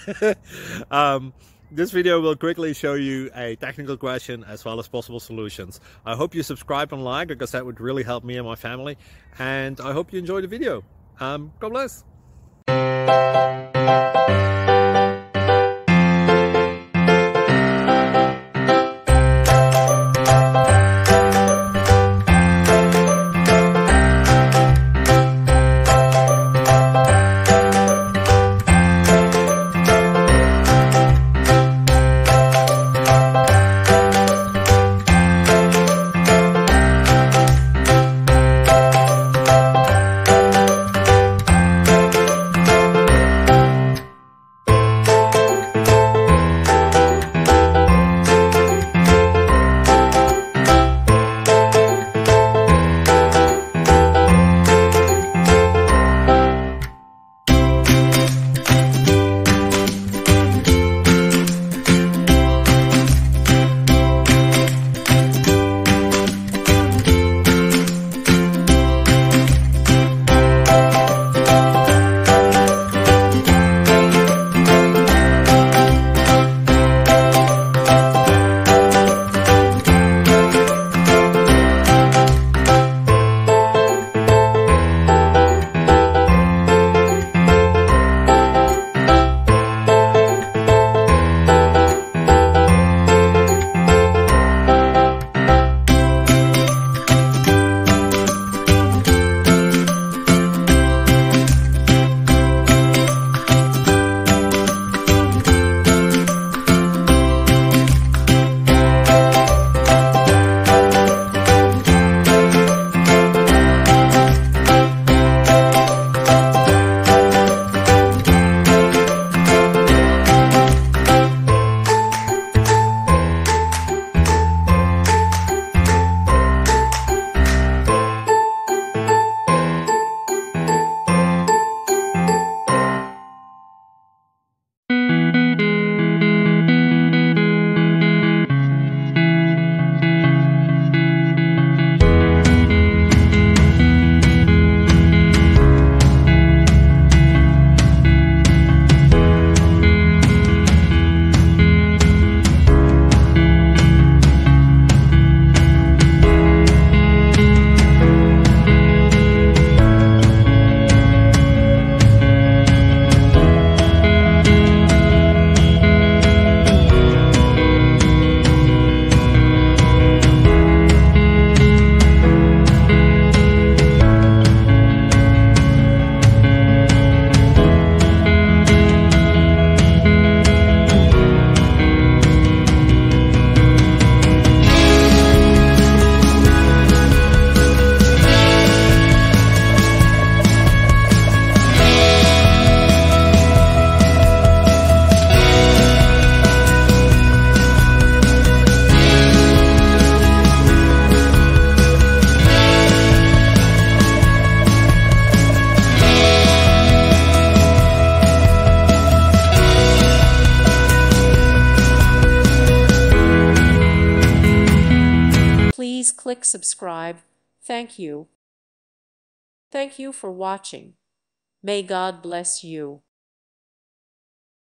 This video will quickly show you a technical question as well as possible solutions. I hope you subscribe and like, because that would really help me and my family. And I hope you enjoy the video. God bless. Please click subscribe. Thank you. Thank you for watching. May God bless you.